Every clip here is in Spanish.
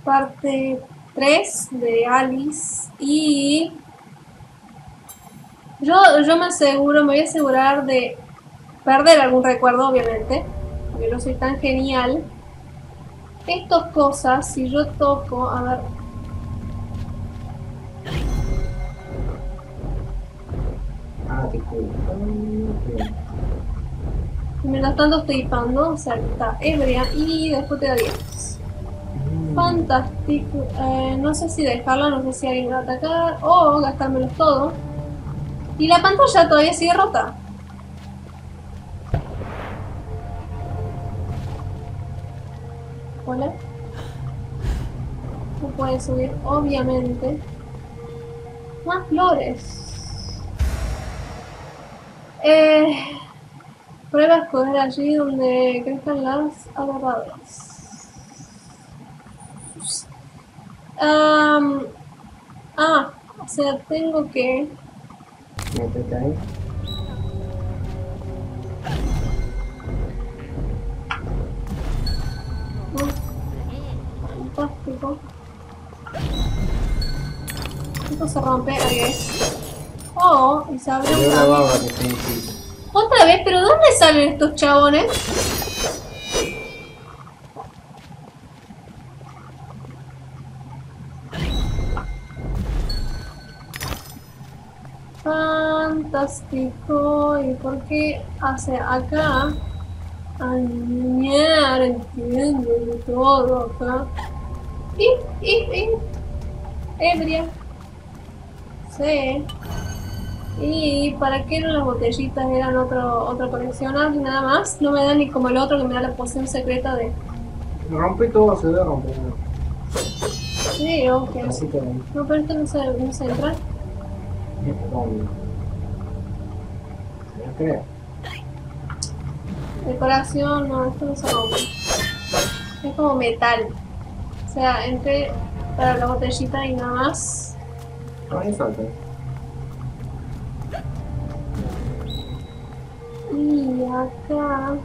parte 3 de Alice. Y yo me voy a asegurar de perder algún recuerdo, obviamente, porque yo soy tan genial. Estas cosas, si yo toco, a ver. Ah, te cuido. Mientras tanto estoy hipando, o sea, está ebria y después te da 10. Fantástico. No sé si dejarla, no sé si alguien va a atacar o gastármelos todos. Y la pantalla todavía sigue rota. Hola. No puede subir, obviamente. Más flores. Prueba a escoger allí donde crezcan las agarradoras. O sea, tengo que... Métete ahí. Fantástico. Esto se rompe, ahí es. Oh, y se abre un Yo la baba camino. que está difícil. Otra vez, pero ¿dónde salen estos chabones? Fantástico. ¿Y por qué hace acá? Añar, entiendo de todo acá. Y, ebria. Sí. ¿Y para qué eran las botellitas? Eran otra colección, nada más. No me da ni como el otro que me da la poción secreta de... Rompe todo, se debe romper. Sí, ok. Así que ahí. No, pero esto no se entra. Yo creo. Decoración, no, esto no se rompe. Es como metal. O sea, entré para la botellita y nada más. No, ahí falta. Y acá...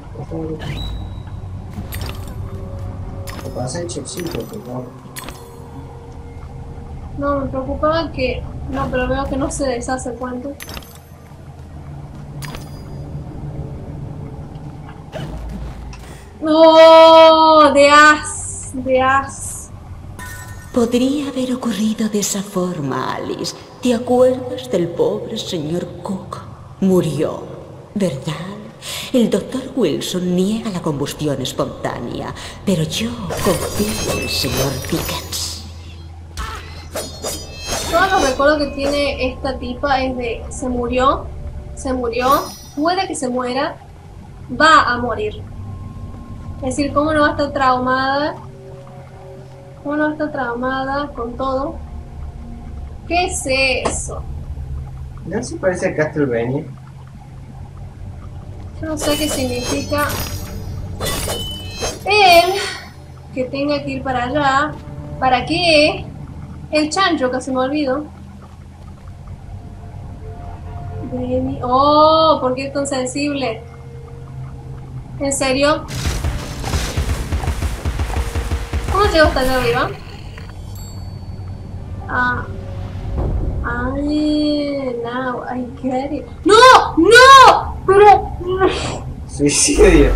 Te pasa el checkcito, por favor. No, me preocupaba que... No, pero veo que no se deshace cuánto. ¡Oh! De as. De as. Podría haber ocurrido de esa forma, Alice. ¿Te acuerdas del pobre señor Cook? Murió, ¿verdad? El doctor Wilson niega la combustión espontánea, pero yo confío en el señor Dickens. Todos los recuerdos que tiene esta tipa es de se murió, puede que se muera, va a morir. Es decir, ¿cómo no va a estar traumada? ¿Cómo no va a estar traumada con todo? ¿Qué es eso? ¿No se parece a Castlevania? Yo no sé qué significa él que tenga que ir para allá. ¿Para qué? El chancho, casi me olvido. Oh, ¿por qué es tan sensible? ¿En serio? ¿Cómo llego hasta allá arriba? Now I get it. ¡No! ¡No! Pero... Suicidio.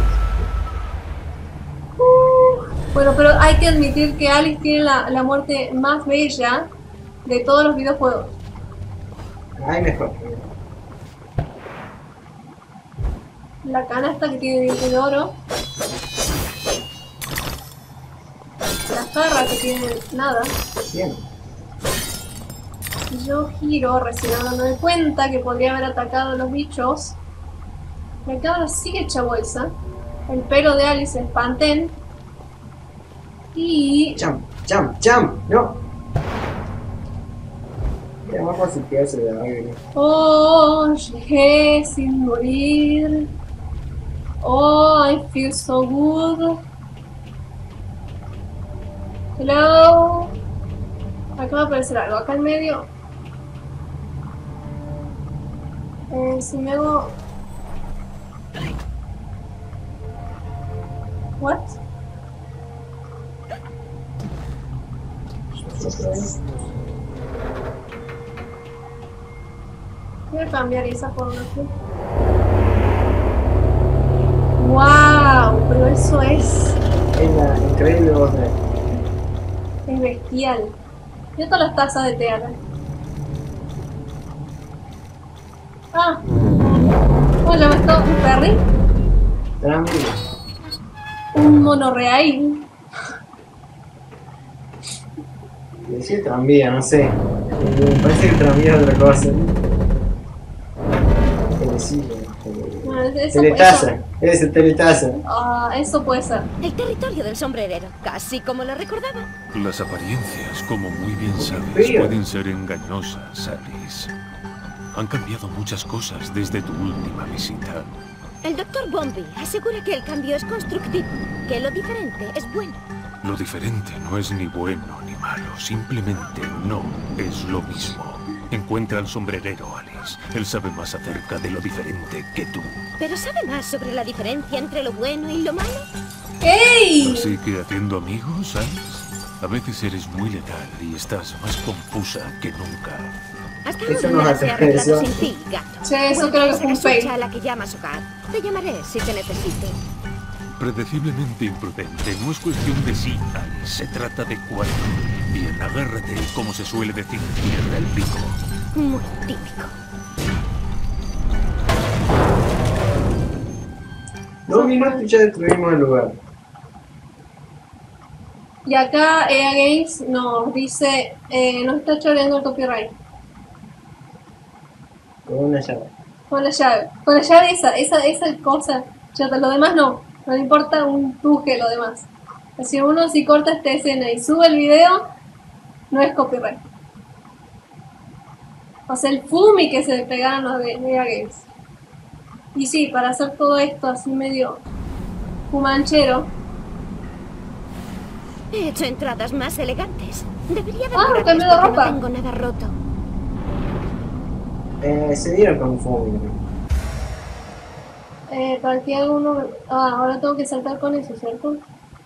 Bueno, pero hay que admitir que Alice tiene la muerte más bella de todos los videojuegos. Ay, mejor. La canasta que tiene dientes de oro. La jarra que tiene nada. Bien. Yo giro recién dándome cuenta que podría haber atacado a los bichos. La cabra sigue hecha bolsa. El pelo de Alice es Pantene. Y... Jump. No. Era más fácil quedarse de aire. Oh, llegué sin morir. Oh, I feel so good. Hello. Acá va a aparecer algo. Acá en medio. Si me hago... What? Voy a cambiar esa por una azul. ¡Wow! Pero eso es la increíble voz de... es bestial. Mira todas las tazas de té acá. Ah. ¿Cómo llama esto? ¿Un ferry? Tranvía. Un monorreal. Decía tranvía, no sé. Me parece que tranvía es otra cosa. No, eso, Teletaza. Es el teletaza. eso puede ser. El territorio del sombrerero, casi como lo recordaba. Las apariencias, como muy bien sabes, Frío. pueden ser engañosas, Alice. Han cambiado muchas cosas desde tu última visita. El doctor Bombi asegura que el cambio es constructivo, que lo diferente es bueno. Lo diferente no es ni bueno ni malo, simplemente no es lo mismo. Encuentra al sombrerero, Alice. Él sabe más acerca de lo diferente que tú. ¿Pero sabe más sobre la diferencia entre lo bueno y lo malo? ¡Ey! Así que haciendo amigos, Alice, a veces eres muy letal y estás más confusa que nunca. Hasta Eso ahora no nada se ha hace arreglado eso. sin ti, gato. Sí, eso Vuelve creo a que esa fue un casucha fail. a la que llamas hogar. Te llamaré si te necesite. Predeciblemente imprudente, no es cuestión de sí, Alice, se trata de cuándo. Bien, agárrate, como se suele decir, cierra el pico. Muy típico. 2 minutos y ya destruimos el lugar. Y acá EA Games nos dice, nos está choreando el copyright. Con una llave. Con la llave. Con la llave esa cosa. Ya lo demás no. No le importa un tuje lo demás. Si uno si corta esta escena y sube el video, no es copyright. O sea, el fumi que se le pegaron los de EA Games. Y sí, para hacer todo esto así medio fumanchero. He hecho entradas más elegantes. Debería de Ah, cambió de ropa. No tengo nada roto. Se dieron con un fuego. Para que alguno... ahora tengo que saltar con eso, ¿cierto?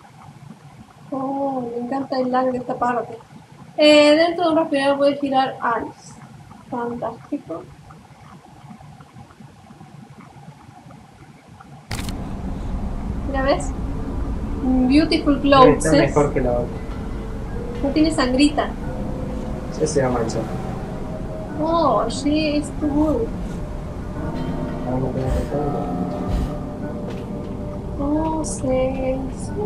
Oh, me encanta el lag de esta parte. Dentro de un respirador puede girar Alice. Fantástico. Mira, ¿ves? Beautiful clothes. Está mejor que la otra. No tiene sangrita. Ya se va a manchar. Oh, she is too good. Ahora no tengo que hacerlo. Oh, sí.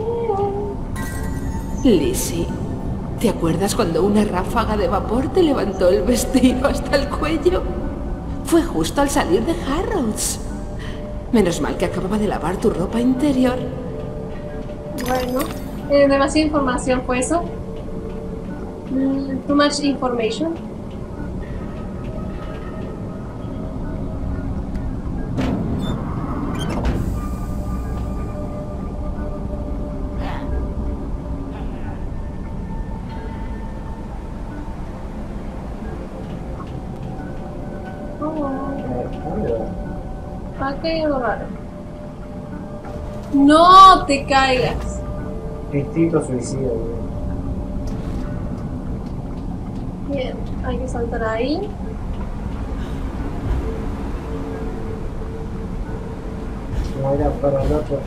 Lizzie, ¿te acuerdas cuando una ráfaga de vapor te levantó el vestido hasta el cuello? Fue justo al salir de Harrods. Menos mal que acababa de lavar tu ropa interior. Bueno, demasiada información fue eso. Too much information. ¿Dónde va? Acá hay algo raro. No te caigas. Instinto suicida, güey. Bien, hay que saltar ahí. No era para el otro.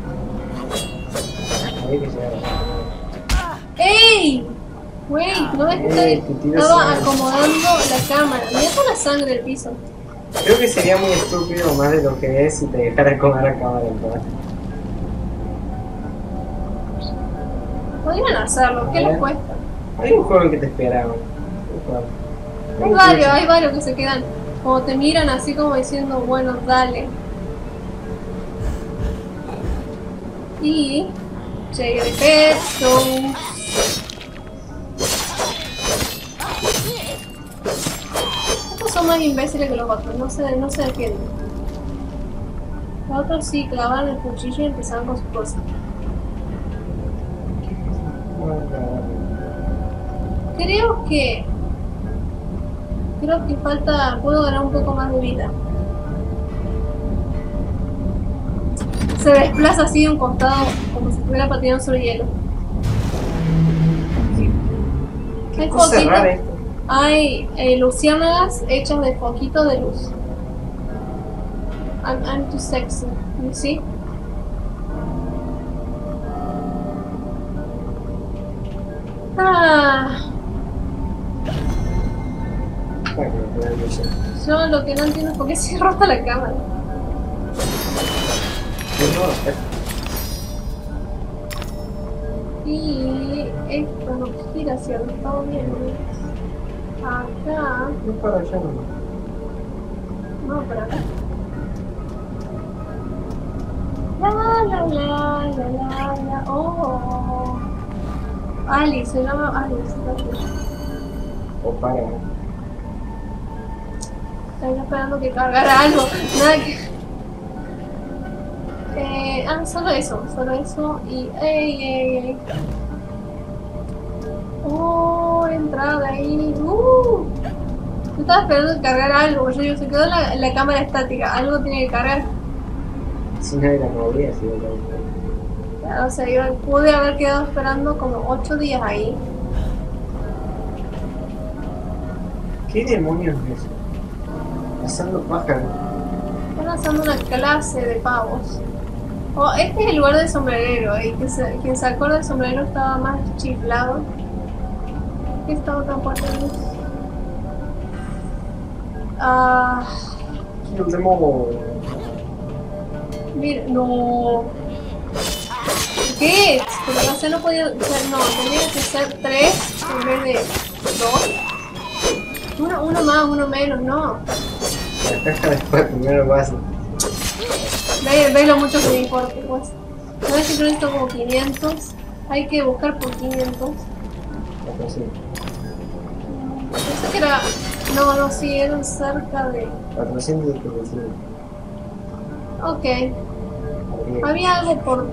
Ahí que llegaba. ¡Ey! Wait, no ves que te tiras estaba a- acomodando la cámara. Mira toda la sangre del piso. Creo que sería muy estúpido más de lo que es si te dejaran comer a cámara en paz. Podrían hacerlo, ¿qué les cuesta? Hay un juego que te esperaba. Hay varios que se quedan. Como te miran así como diciendo, bueno, dale. Y llega de peso. Estos son más imbéciles que los otros, no se defienden. Los otros sí clavaban el cuchillo y empezaban con sus cosas. Creo que falta, puedo ganar un poco más de vida. Se desplaza así de un costado como si estuviera patinando sobre hielo. Hay Cosa foquitos. rara esto. Hay luciérnagas hechas de foquitos de luz. I'm too sexy. You see? Ah, Para que me puedan ver ya. yo lo que no entiendo es por qué se rota la cámara. No, Y esto no gira hacia el lado bien. Acá. no para allá nomás. No, para acá. La. Oh. Alice, se llama Alice. O para. Estoy esperando que cargara algo. Nada que. Solo eso. Y. ¡Ey! Oh, entrada ahí. Yo estaba esperando que cargara algo. Yo digo, se quedó la cámara estática. Algo tiene que cargar. Si nadie la movía, si no la O sea, yo pude haber quedado esperando como 8 días ahí. ¿Qué demonios es eso? Cazando pájaros. Están haciendo una clase de pavos. Oh, este es el lugar del sombrerero. Y quien se acuerda del sombrerero estaba más chiflado. ¿Qué estaba tan fuerte? Kill them all. Mira, no. ¿Qué? Pero la C no podía ser, no, tenía que ser 3 en vez de 2. Uno más, uno menos, no. La caja después primero base. Ve lo mucho que me importa, pues. ¿Sabes que yo necesito como 500? Hay que buscar por 500. La cocina. Pensé que era... No, sí, eran cerca de... 400 de cocina. Ok. Había algo por...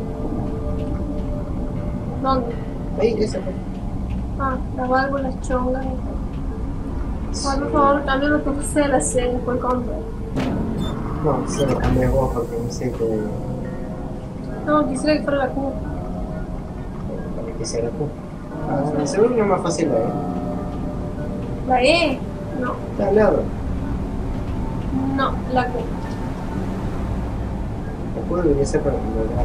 ¿Dónde? Ahí, esa fue. Las válvulas chongas. Por favor, cambia lo que puse de la C después compra. No, se lo cambié vos porque no sé que... No, quisiera que fuera la Q. Para que sea la Q. Seguro que es más fácil la La E. No, Está al lado. no, la Q. La Q debería ser para lograr.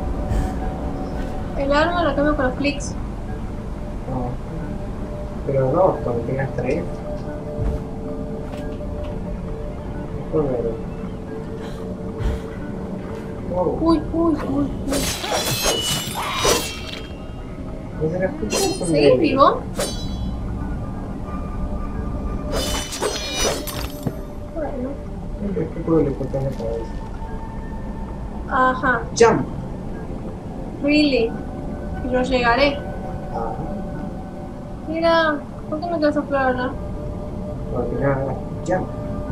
El arma la cambio con los clics. No. Pero dos, cuando tengas 3. Joder. Wow. Uy. ¿No se la escucha? ¿Seguís vivo? Bueno. ¿Qué puedo le cortar la cabeza? Ajá. Jump. Really. Yo llegaré. Ah, Mira, ¿por qué me quedas a explorar? porque nada. Jump.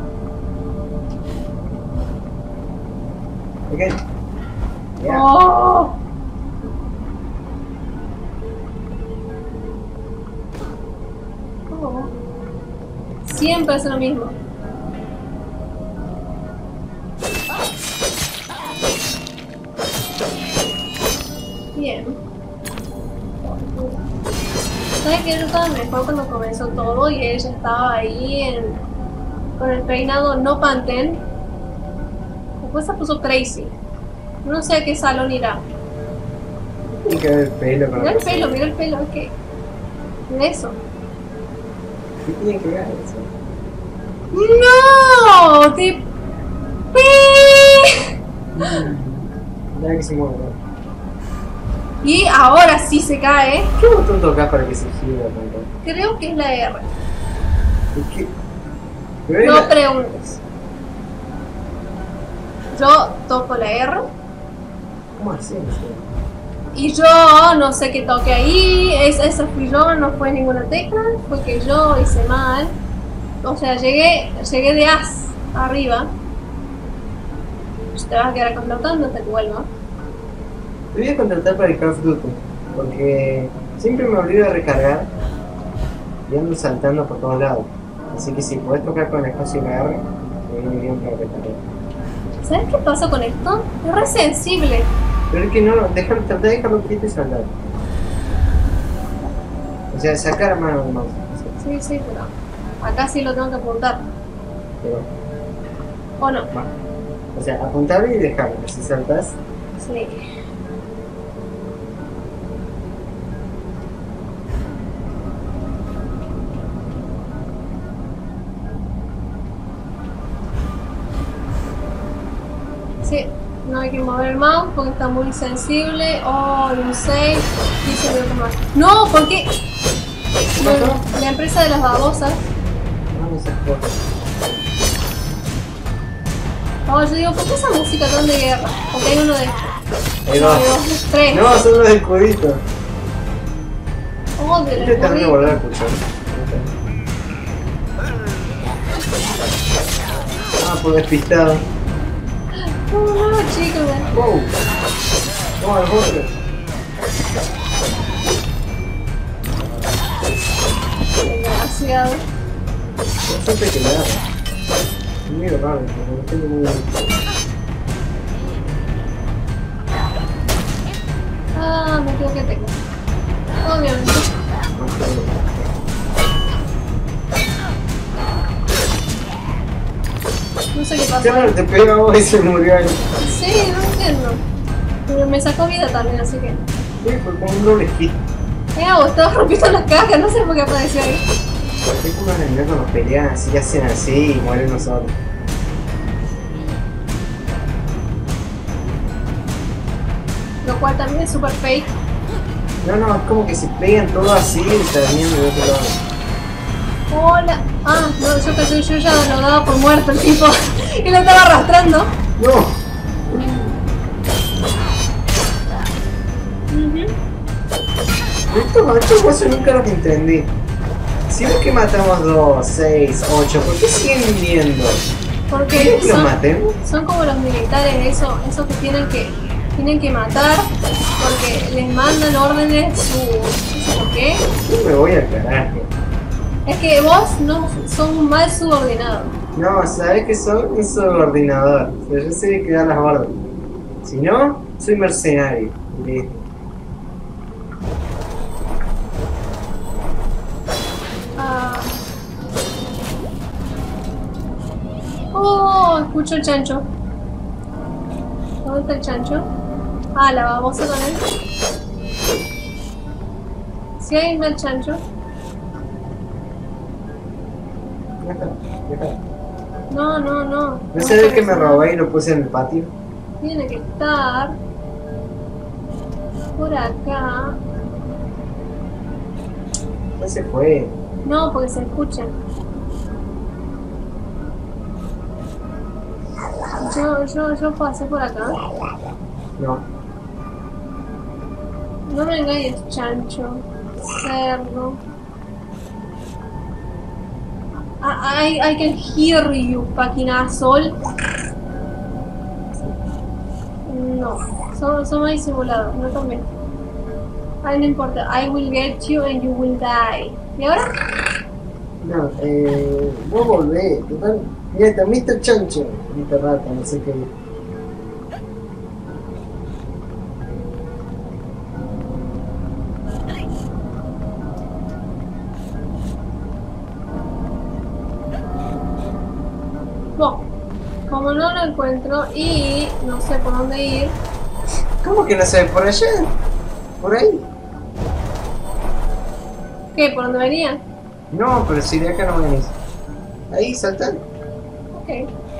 Okay. Yeah. ¡Oh! Oh. Siempre hace lo mismo. Bien. ¿Sabes que yo estaba mejor cuando comenzó todo y ella estaba ahí con el peinado no Pantene? Después se puso crazy. No sé a qué salón irá. Tiene que ver el pelo con Mira la el pelo, mira el pelo, es que... Mira eso. ¿Qué tiene que ver eso? ¡No! ¡Te... Nada que se mueva. Y ahora sí se cae. ¿Qué botón tocas para que se gira tanto? Creo que es la R. ¿Y qué? ¿Pero es No la- preguntes. Yo toco la R. ¿Cómo así? Y yo no sé qué toque ahí. Esa fui yo, no fue ninguna tecla. Fue que yo hice mal. O sea, llegué de as arriba. Te vas a quedar flotando hasta que vuelva. Te voy a contratar para el Call of Duty, porque siempre me olvido de recargar y ando saltando por todos lados. Así que si puedes tocar con el espacio de R, me viene bien para recargar. ¿Sabes qué pasa con esto? Es re sensible. Pero es que no, trata de dejarlo quieto y saltar. O sea, sacar a mano del mouse. Sí, sí, pero acá sí lo tengo que apuntar. Pero, ¿O no? bueno. O sea, apuntar y dejarlo. Si saltas, Sí. Sí, no hay que mover el mouse porque está muy sensible. Oh, un 6. 15 minutos más. ¡No! ¿Por qué? Bueno, la empresa de las babosas. vamos a jugar. Oh, yo digo, ¿por qué esa música tan de guerra? Porque hay uno de estos. Ahí No, va. hay dos, tres. No, son los del cubito. Oh, de Este la también volver a escuchar. Ah, por despistado. No, chicos. Wow. No, al borde. Desgraciado. Siempre que me da. Es muy raro, porque lo tengo muy bien. Ah, me equivoqué tengo. Obviamente. No sé qué pasó. Claro, te pega a vos y se murió ahí. Sí, no entiendo. Pero me sacó vida también, así que. Sí, fue como un doble hit. Vos estaba rompiendo las cajas, no sé por qué apareció ahí. Es como una enemiga cuando pelean así, hacen así y mueren nosotros. Lo cual también es super fake. No, no, es como que se pegan todo así y terminan de otro lado. Hola. Ah, no, yo pensé, yo ya lo daba por muerto el tipo. Y lo estaba arrastrando. ¡No! Estos cosas nunca los entendí. Si ves que matamos 2, 6, 8, ¿por qué siguen viniendo? Porque ¿Quieres que los matemos? son como los militares, esos que tienen que matar porque les mandan órdenes no sé por qué. Yo me voy al carajo. Es que vos no sos un mal subordinado. No, sabes que soy un subordinador. Pero yo sé que dar las órdenes. Si no, soy mercenario. Listo. Ah. Oh, escucho el chancho. ¿Dónde está el chancho? Ah, la babosa con él. Si hay un chancho. Ya está, ya está. No. No sé el que me robé y lo puse en el patio. Tiene que estar por acá. Ya se fue. No, porque se escucha. Yo pasé por acá. No. No me engañes, chancho. Cerdo. I can hear you, paquinazol. No, son más disimulados, no también. Ay, no importa. I will get you and you will die. ¿Y ahora? No, vos volvés. Total. Mira, está Mr. Chancho. Mr. Rata, no sé qué. Bueno, como no lo encuentro y no sé por dónde ir. ¿Cómo que no sé? ¿Por allá? ¿Por ahí? ¿Qué? ¿Por dónde venía? No, pero si de acá no venís. Ahí, saltan. Ok.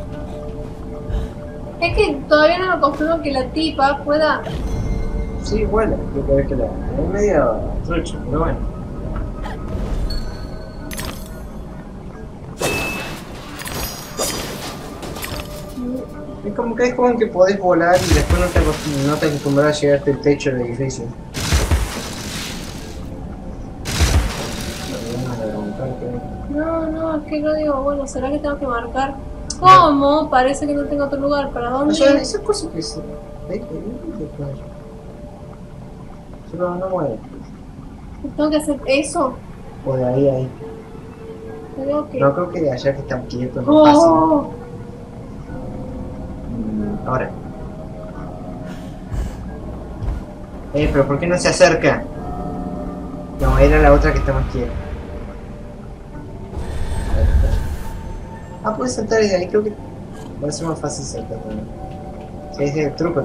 Es que todavía no lo confirmo que la tipa pueda. Sí, bueno, yo creo que la. Es medio trucho, pero bueno. Es como que podés volar y después no te acostumbras a llegar hasta el techo del edificio. No, es que yo digo, bueno, ¿será que tengo que marcar? ¿Cómo? Parece que no tengo otro lugar. ¿Para dónde O sea, ir? esas cosas que se. Solo no mueve. ¿Tengo que hacer eso? O de ahí. Creo que. No creo que de allá que están quietos no pasen. ¡Oh! Ahora. Pero ¿por qué no se acerca? No, era la otra que está más quieta. Ah, puedes saltar desde ahí, creo que va a ser más fácil saltar. Sí, es truco.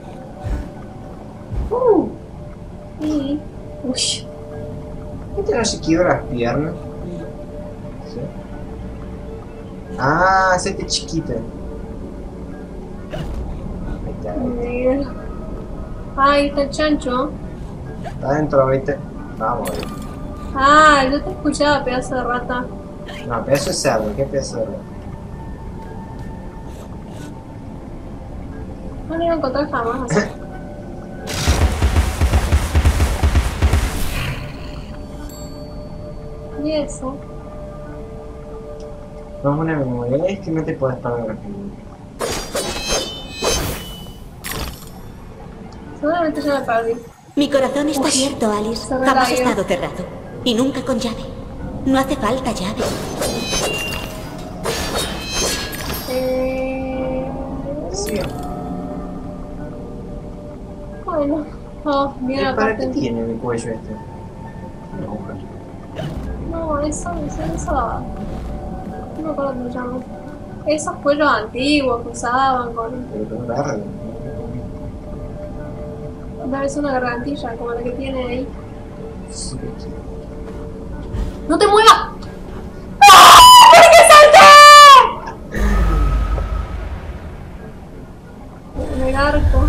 Y... Uy. ¿Este no se quiebra las piernas? ¿Sí? Ah, hacete chiquita. Ahí está. Ahí está el chancho. Está adentro, vete. Vamos, ahí. Ah, yo te escuchaba, pedazo de rata. No, pedazo de cerdo, ¿qué pedazo de cerdo? No lo iba a encontrar jamás así. ¿Y eso? No es una memoria, es que no te puedes pagar. Seguramente ya me perdí. Mi corazón está Uy, abierto, Alice. cerrado Jamás ha ahí. estado cerrado. Y nunca con llave. No hace falta llave. Sí. Bueno. Oh, mira la ¿Para qué parte. tiene el cuello este? No, eso. No me acuerdo cómo se llama. Esos cuellos antiguos que usaban con. Pero con verde. Debe ser una gargantilla como la que tiene ahí. Sí, sí. ¡No te muevas! ¡Ah! ¿Por qué salté? En el arco.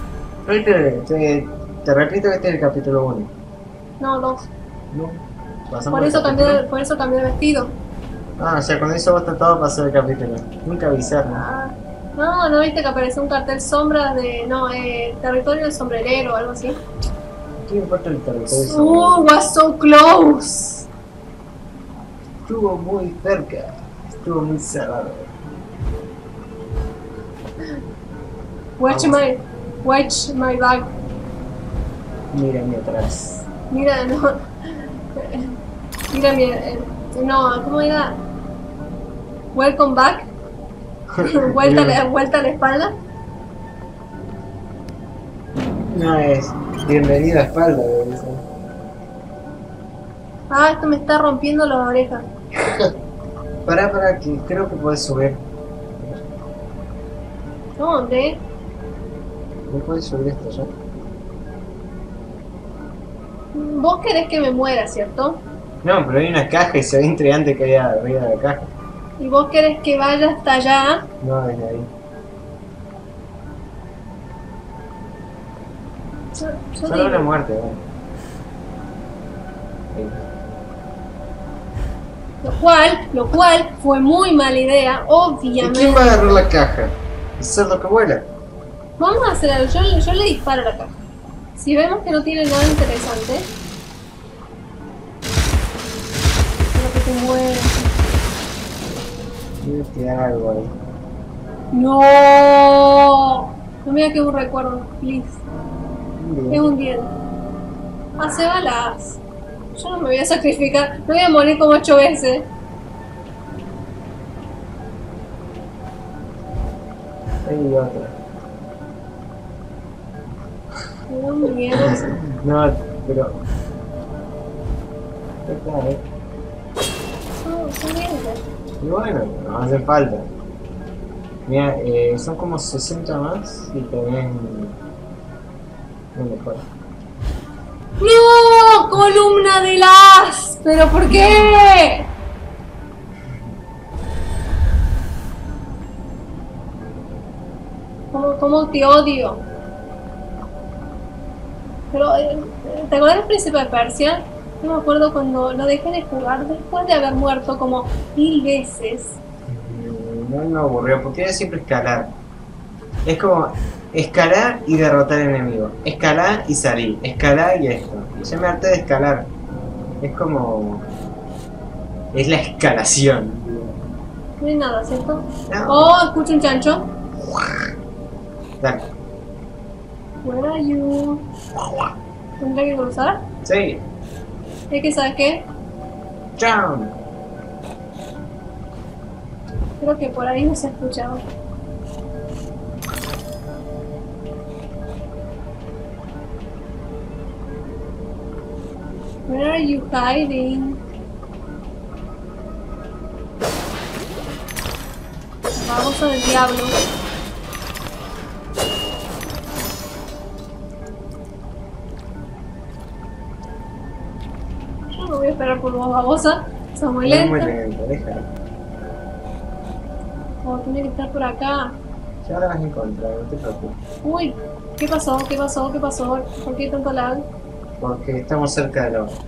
Te repito que este es el capítulo 1. No, 2. No. Pasamos al Por eso cambié de vestido. Ah, o sea, con eso vos todo pasó el capítulo. Nunca avisaron. Ah. No viste que apareció un cartel sombra de. No, territorio del sombrerero o algo así. ¿Qué importa el territorio? Was so close. Estuvo muy cerca. Estuvo muy cerrado. Watch my back. Mírame atrás. Mira, no. Mira, no, ¿cómo era? Welcome back. vuelta a la espalda. No es. Bienvenido a espalda, debe ser. Ah, esto me está rompiendo las orejas. Pará, que creo que puedes subir. ¿Dónde? ¿No puedes subir esto ya? Vos querés que me muera, ¿cierto? No, pero hay una caja y se ve intrigante que hay arriba de la caja. Y vos querés que vaya hasta allá. No, desde ahí. Yo Solo digo, una muerte, bueno. lo cual fue muy mala idea, ¿Y obviamente. quién va a agarrar la caja? El cerdo que vuela. Vamos a hacer algo, yo le disparo a la caja. Si vemos que no tiene nada interesante. Creo que te mueres. Debe quedar algo ahí. No. No me digas que es un recuerdo, please. Bien. Es un diente. Hace balas. Yo no me voy a sacrificar. Me voy a morir como 8 veces. Hay otra. Me da un miedo. No, pero... ¿Qué tal, Son dientes. Y bueno, no hace falta. Mira, son como 60 más y tenés un mejor. ¡No! ¡Columna de las! ¿Pero por qué? ¿Cómo te odio? Pero, ¿te acuerdas del Príncipe de Persia? No me acuerdo cuando lo dejé de jugar después de haber muerto como 1000 veces. No me aburrió, porque era siempre escalar. Es como escalar y derrotar enemigos. Escalar y salir. Escalar y esto. Ya me harté de escalar. Es como... Es la escalación. No hay nada, ¿cierto? No. Oh, escucho un chancho. Dale. Where are you? ¿Tendré que cruzar? Sí. ¿Es que sabes qué? Jump. Creo que por ahí no se ha escuchado. Where are you hiding? Vamos al diablo. Yo no voy a esperar por vos, babosa. Sos muy Es muy lenta. lento, déjalo. Oh, tiene que estar por acá. Ya la vas a encontrar, no te preocupes. Uy, ¿qué pasó? ¿Qué pasó? ¿Qué pasó? ¿Por qué tanto lag? Porque estamos cerca de la hora.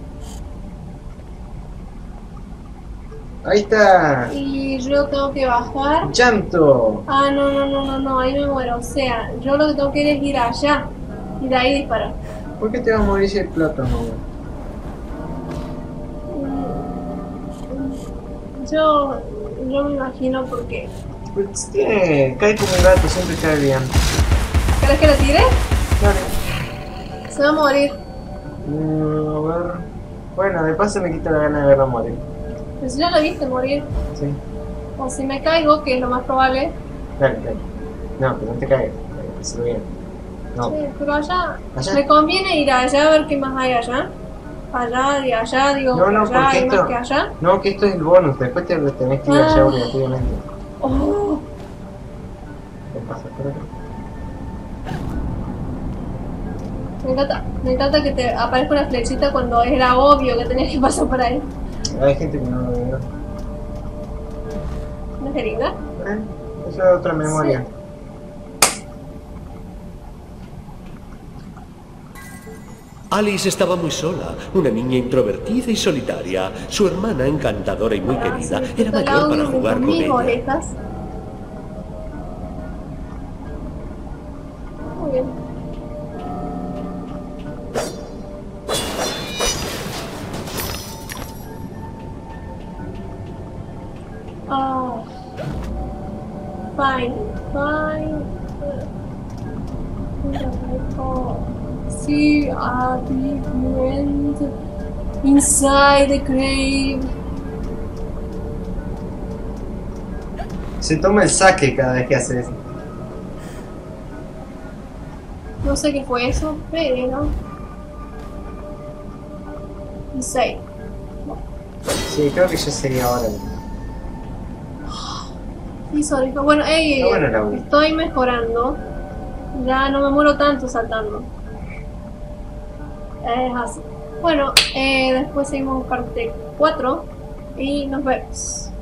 Ahí está. Y yo tengo que bajar. ¡Llanto! Ah, no, ahí me muero. O sea, yo lo que tengo que ir es ir allá. Y de ahí disparar. ¿Por qué te vas a morir si el plato no? Yo me imagino porque... Pues tiene, cae como un gato, siempre cae bien. ¿Crees que lo tire? Dale. Se va a morir. A ver. Bueno, de paso me quita la gana de verlo morir. Pero si ya lo viste morir. Sí. O si me caigo, que es lo más probable. Dale, dale. No, pero no te caigas. Hazlo bien. No. Sí, pero allá... ¿Allá? Me conviene ir allá a ver qué más hay allá. Allá y allá, digo, No, que no, allá porque hay esto... más que allá. No, que esto es el bonus. Después te lo tenés que ir allá Ah. obligatoriamente. Oh, ¿Qué pasa por acá? me encanta que te aparezca una flechita cuando era obvio que tenías que pasar por ahí. Hay gente que no lo ve. ¿Una jeringa? Eso es otra memoria. Alice estaba muy sola, una niña introvertida y solitaria. Su hermana, encantadora y muy querida, era mayor para jugar con mis ella. boletas. Muy bien. Ah, fine. See a big wind inside the grave. Se toma el saque cada vez que hace eso. No sé qué fue eso, pero... Inside. Sí, creo que ya sería hora. Hizo, bueno, Está bueno el audio. estoy mejorando. Ya no me muero tanto saltando. Es así. Bueno, después seguimos parte 4 y nos vemos.